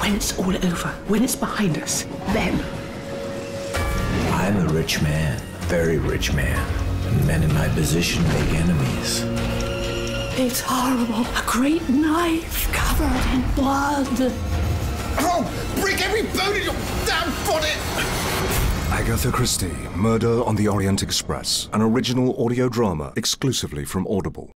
When it's all over, when it's behind us, then. I'm a rich man, very rich man. And men in my position make enemies. It's horrible. A great knife covered in blood. Oh, break every bone in your damn body! Agatha Christie, Murder on the Orient Express, an original audio drama exclusively from Audible.